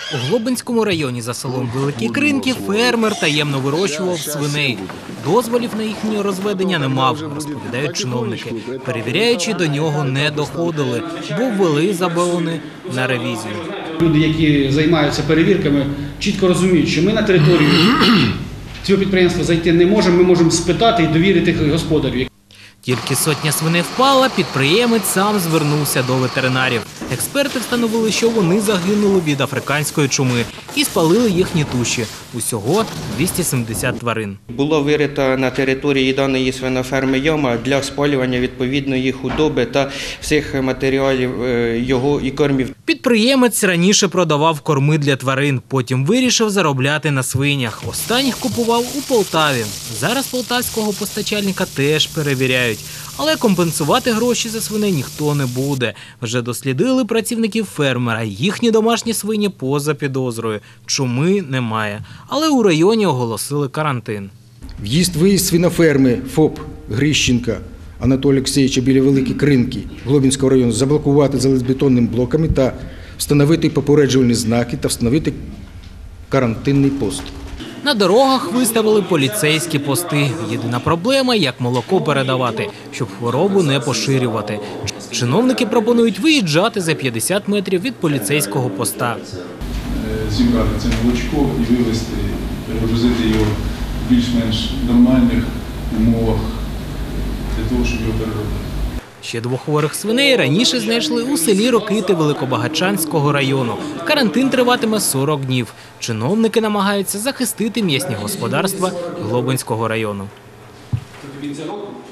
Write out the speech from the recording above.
У Глобинському районі за селом Великі Кринки фермер таємно вирощував свиней. Дозволів на їхнє розведення не мав, розповідають чиновники. Перевіряючи, до нього не доходили, бо ввели заборони на ревізію. Люди, які займаються перевірками, чітко розуміють, що ми на територію цього підприємства зайти не можемо, ми можемо спитати і довірити господарю. Тільки сотня свиней впала, підприємець сам звернувся до ветеринарів. Експерти встановили, що вони загинули від африканської чуми і спалили їхні туші. Усього 270 тварин. Було вирито на території даної свиноферми яма для спалювання відповідної худоби та всіх матеріалів його і кормів. Підприємець раніше продавав корми для тварин, потім вирішив заробляти на свинях. Останніх купував у Полтаві. Зараз полтавського постачальника теж перевіряють. Але компенсувати гроші за свиней ніхто не буде. Вже дослідили працівників фермера. Їхні домашні свині поза підозрою. Чуми немає. Але у районі оголосили карантин. В'їзд-виїзд свиноферми ФОП Грищенка Анатолія Олексійовича біля Великі Кринки Глобинського району заблокувати залізобетонними блоками та встановити попереджувальні знаки та встановити карантинний пост. На дорогах виставили поліцейські пости. Єдина проблема – як молоко передавати, щоб хворобу не поширювати. Чиновники пропонують виїжджати за 50 метрів від поліцейського поста. Зібрати це молочко і вивезти, перегрузити його в більш-менш нормальних умовах для того, щоб його переробити. Ще 2 хворих свиней раніше знайшли у селі Рокити Великобагачанського району. Карантин триватиме 40 днів. Чиновники намагаються захистити м'ясні господарства Глобинського району. До кінця року